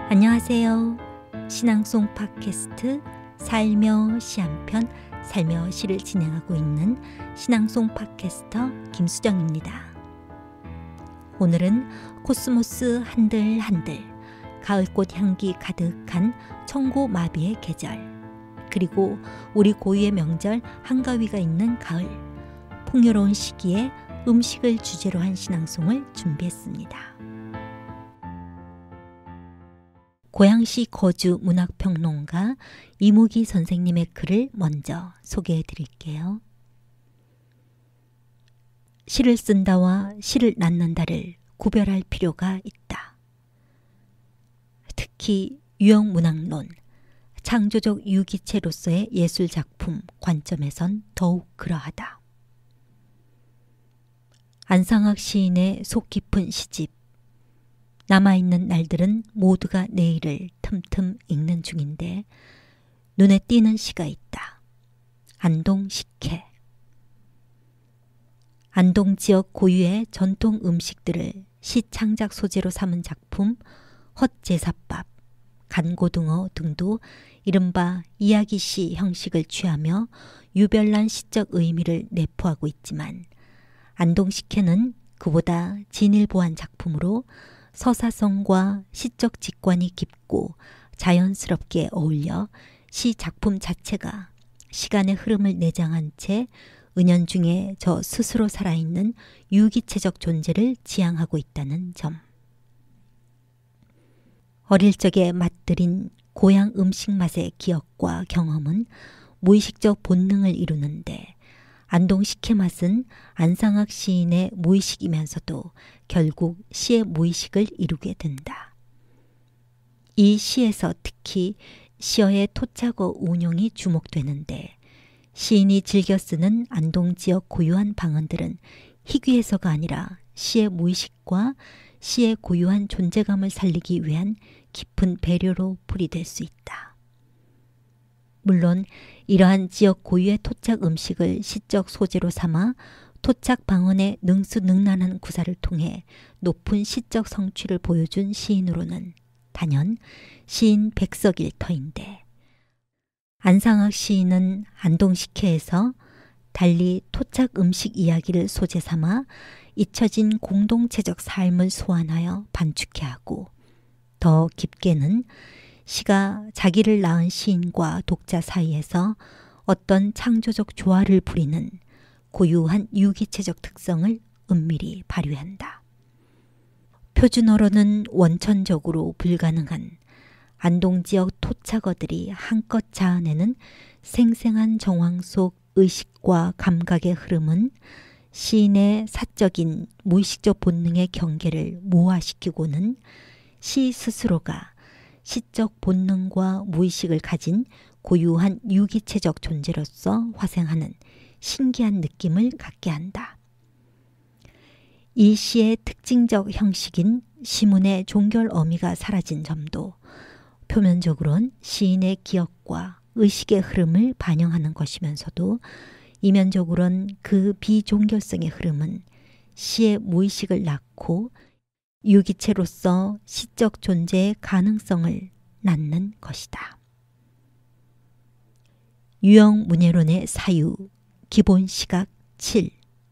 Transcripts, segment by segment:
안녕하세요. 신앙송 팟캐스트 살며 시 한 편, 살며 시를 진행하고 있는 신앙송 팟캐스터 김수정입니다. 오늘은 코스모스 한들한들, 가을꽃 향기 가득한 청고마비의 계절, 그리고 우리 고유의 명절 한가위가 있는 가을, 풍요로운 시기에 음식을 주제로 한 신앙송을 준비했습니다. 고양시 거주 문학평론가 이무기 선생님의 글을 먼저 소개해 드릴게요. 시를 쓴다와 시를 낳는다를 구별할 필요가 있다. 특히 유형문학론, 창조적 유기체로서의 예술작품 관점에선 더욱 그러하다. 안상학 시인의 속 깊은 시집, 남아있는 날들은 모두가 내일을 틈틈 읽는 중인데 눈에 띄는 시가 있다. 안동식혜. 안동 지역 고유의 전통 음식들을 시 창작 소재로 삼은 작품 헛제사밥, 간고등어 등도 이른바 이야기시 형식을 취하며 유별난 시적 의미를 내포하고 있지만 안동식혜는 그보다 진일보한 작품으로 서사성과 시적 직관이 깊고 자연스럽게 어울려 시 작품 자체가 시간의 흐름을 내장한 채 은연중에 저 스스로 살아있는 유기체적 존재를 지향하고 있다는 점. 어릴 적에 맛들인 고향 음식 맛의 기억과 경험은 무의식적 본능을 이루는데 안동식혜 맛은 안상학 시인의 무의식이면서도 결국 시의 무의식을 이루게 된다. 이 시에서 특히 시어의 토착어 운용이 주목되는데 시인이 즐겨 쓰는 안동 지역 고유한 방언들은 희귀해서가 아니라 시의 무의식과 시의 고유한 존재감을 살리기 위한 깊은 배려로 풀이될 수 있다. 물론 이러한 지역 고유의 토착 음식을 시적 소재로 삼아 토착 방언의 능수능란한 구사를 통해 높은 시적 성취를 보여준 시인으로는 단연 시인 백석일터인데 안상학 시인은 안동식혜에서 달리 토착 음식 이야기를 소재 삼아 잊혀진 공동체적 삶을 소환하여 반축해 하고 더 깊게는 시가 자기를 낳은 시인과 독자 사이에서 어떤 창조적 조화를 부리는 고유한 유기체적 특성을 은밀히 발휘한다. 표준어로는 원천적으로 불가능한 안동 지역 토착어들이 한껏 자아내는 생생한 정황 속 의식과 감각의 흐름은 시인의 사적인 무의식적 본능의 경계를 모호화시키고는 시 스스로가 시적 본능과 무의식을 가진 고유한 유기체적 존재로서 화생하는 신기한 느낌을 갖게 한다. 이 시의 특징적 형식인 시문의 종결 어미가 사라진 점도 표면적으론 시인의 기억과 의식의 흐름을 반영하는 것이면서도 이면적으론 그 비종결성의 흐름은 시의 무의식을 낳고 유기체로서 시적 존재의 가능성을 낳는 것이다. 유형 문예론의 사유, 기본 시각 7.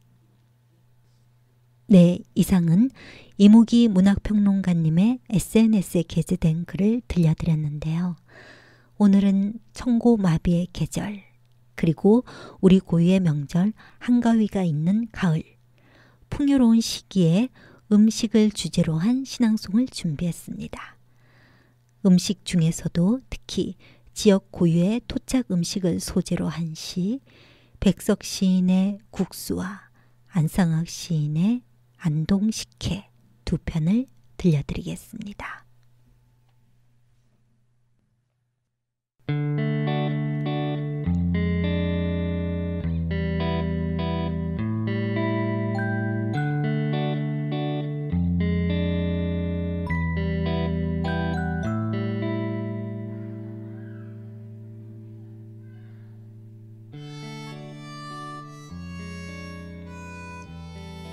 네, 이상은 이무기 문학평론가님의 SNS에 게재된 글을 들려드렸는데요. 오늘은 청고마비의 계절, 그리고 우리 고유의 명절 한가위가 있는 가을, 풍요로운 시기에 음식을 주제로 한 신앙송을 준비했습니다. 음식 중에서도 특히 지역 고유의 토착 음식을 소재로 한 시, 백석 시인의 국수와 안상학 시인의 안동식혜 두 편을 들려드리겠습니다.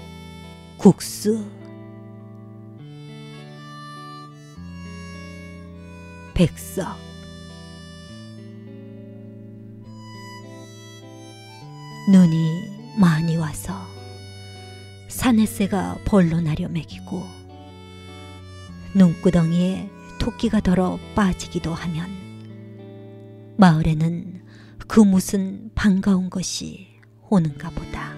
국수. 백석. 눈이 많이 와서 산에새가 벌로 나려 먹이고 눈구덩이에 토끼가 덜어 빠지기도 하면 마을에는 그 무슨 반가운 것이 오는가 보다.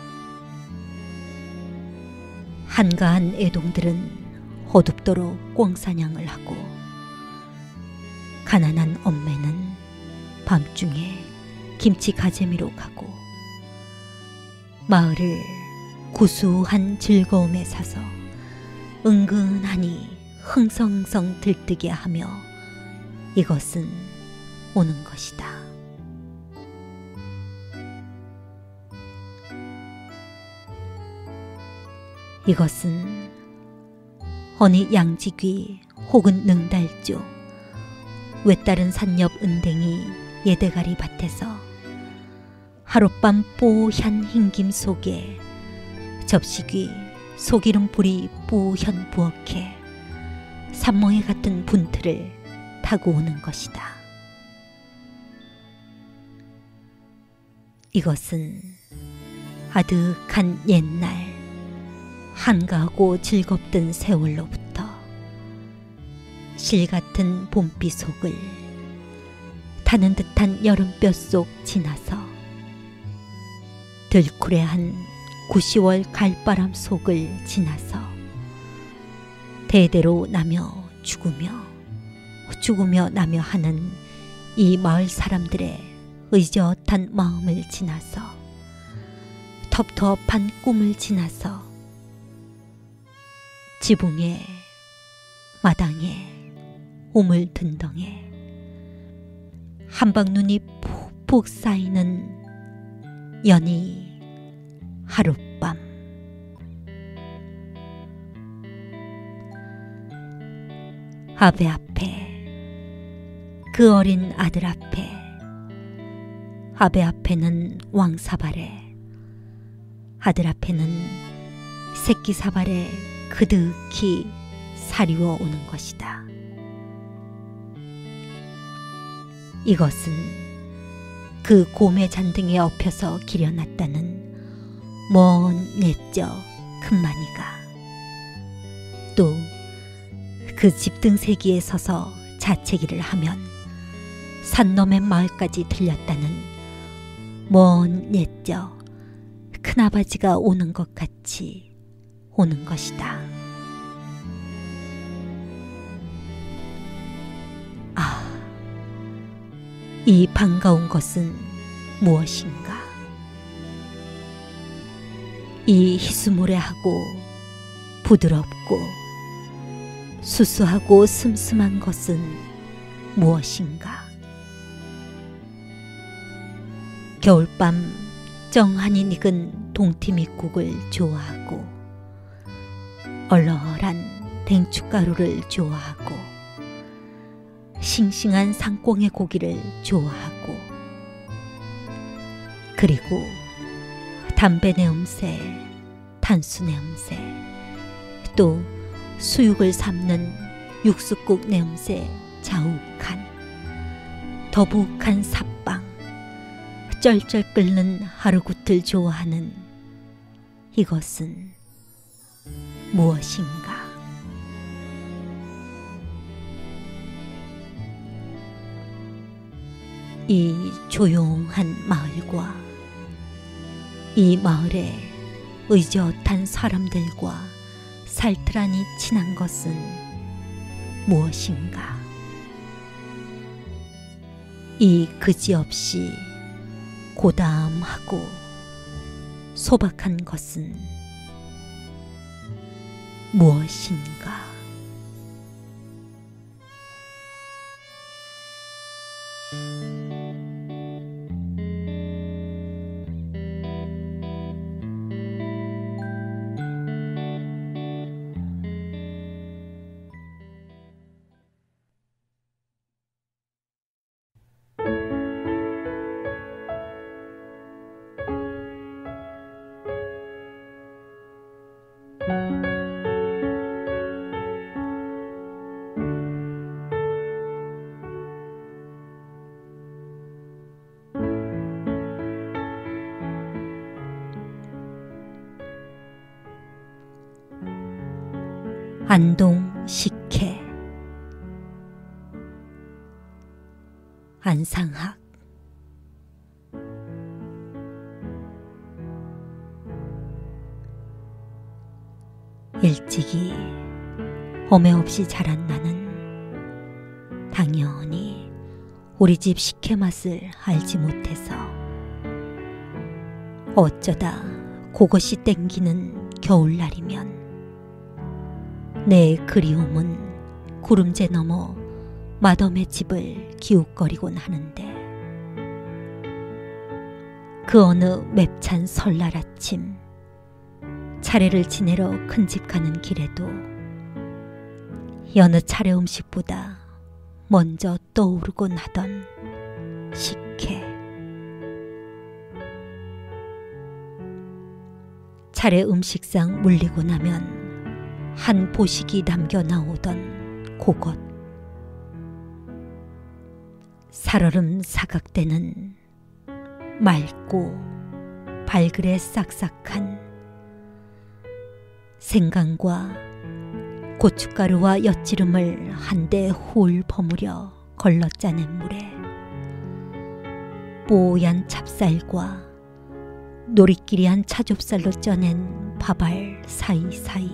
한가한 애동들은 어둡도록 꿩사냥을 하고 가난한 엄매는 밤중에 김치 가재미로 가고 마을을 구수한 즐거움에 사서 은근하니 흥성흥성 들뜨게 하며 이것은 오는 것이다. 이것은 어느 양지귀 혹은 능달조 외따른 산옆 은댕이 예대가리 밭에서 하룻밤 뽀얀 흰김 속에 접시귀 속이름 불이 뿌현 부엌에 산모에 같은 분틀을 타고 오는 것이다. 이것은 아득한 옛날 한가하고 즐겁던 세월로부터 실같은 봄비 속을 타는 듯한 여름볕 속 지나서 들쿠레한 9~10월 갈바람 속을 지나서 대대로 나며 죽으며 나며 하는 이 마을 사람들의 의젓한 마음을 지나서 텁텁한 꿈을 지나서 지붕에 마당에 우물든덩에 한방눈이 푹푹 쌓이는 연히 하룻밤. 아베 앞에, 그 어린 아들 앞에, 아베 앞에는 왕사발에, 아들 앞에는 새끼 사발에 그득히 사리워 오는 것이다. 이것은 그 곰의 잔등에 엎혀서 기려놨다는 먼 내적 큰마니가 또 그 집등세기에 서서 자채기를 하면 산 너머의 마을까지 들렸다는 먼 내적 큰아버지가 오는 것 같이 오는 것이다. 아, 이 반가운 것은 무엇인가? 이 희수모래하고 부드럽고 수수하고 슴슴한 것은 무엇인가? 겨울밤 쩡하니 익은 동티미국을 좋아하고 얼얼한 댕춧가루를 좋아하고 싱싱한 상꽁의 고기를 좋아하고 그리고 담배 내음새, 탄수 내음새, 또 수육을 삶는 육수국 내음새 자욱한 더부룩한 삿방, 쩔쩔 끓는 하루굿을 좋아하는 이것은 무엇인가? 이 조용한 마을과 이 마을의 의젓한 사람들과 살트라니 친한 것은 무엇인가? 이 그지없이 고담하고 소박한 것은 무엇인가? 안동 식혜 안상학 일찍이 엄해 없이 자란 나는 당연히 우리 집 식혜 맛을 알지 못해서 어쩌다 그것이 땡기는 겨울날이면 내 그리움은 구름재 넘어 맏엄의 집을 기웃거리곤 하는데 그 어느 맵찬 설날 아침 차례를 지내러 큰 집 가는 길에도 여느 차례 음식보다 먼저 떠오르곤 하던 식혜. 차례 음식상 물리고 나면 한 보식이 남겨 나오던 그것. 살얼음 사각대는 맑고 발그레 싹싹한 생강과 고춧가루와 엿지름을 한데 훌 버무려 걸러 짜낸 물에 뽀얀 찹쌀과 노리끼리한 차좁쌀로 쪄낸 밥알 사이사이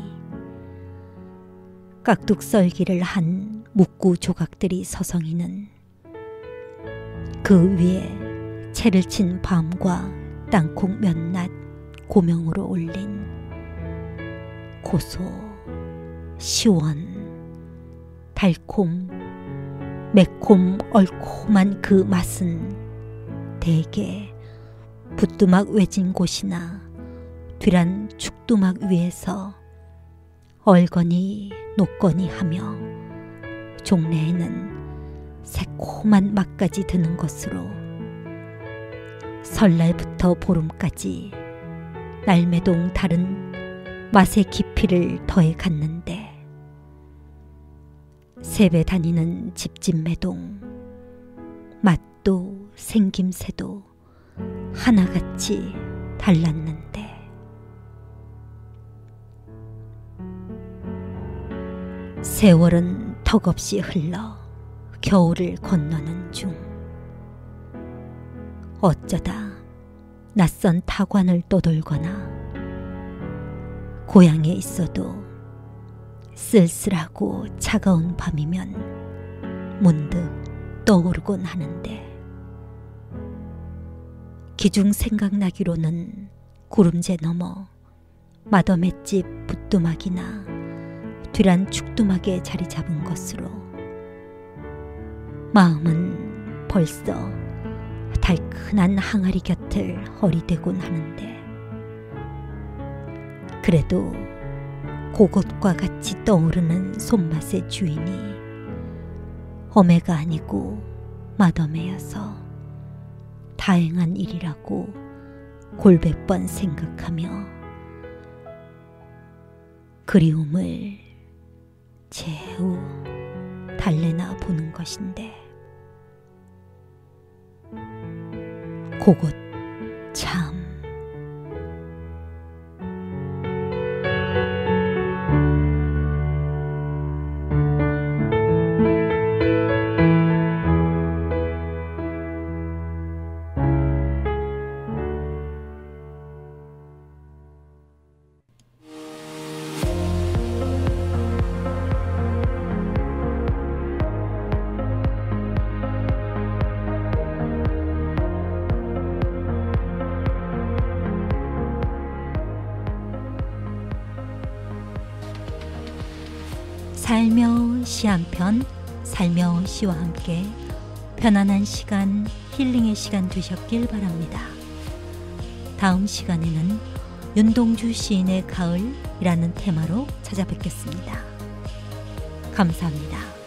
깍둑썰기를 한 묵구 조각들이 서성이는 그 위에 채를 친 밤과 땅콩 몇낱 고명으로 올린 고소, 시원, 달콤, 매콤, 얼콤한 그 맛은 대개 부뚜막 외진 곳이나 뒤란 축두막 위에서 얼거니 녹거니 하며 종래에는 새콤한 맛까지 드는 것으로 설날부터 보름까지 날매동 다른 맛의 깊이를 더해 갔는데 세배 다니는 집집 매동 맛도 생김새도 하나같이 달랐는데 세월은 턱없이 흘러 겨울을 건너는 중 어쩌다 낯선 타관을 떠돌거나 고향에 있어도 쓸쓸하고 차가운 밤이면 문득 떠오르곤 하는데 기중 생각나기로는 구름재 넘어 맏엄의 집 부뚜막이나 뒤란 축두막에 자리 잡은 것으로 마음은 벌써 달큰한 항아리 곁을 허리대곤 하는데 그래도 그것과 같이 떠오르는 손맛의 주인이 엄해가 아니고 맏엄해여서 다행한 일이라고 골백 번 생각하며 그리움을 제우 달래나 보는 것인데 그것 참 살며시 한편 살며시와 함께 편안한 시간, 힐링의 시간 되셨길 바랍니다. 다음 시간에는 윤동주 시인의 가을이라는 테마로 찾아뵙겠습니다. 감사합니다.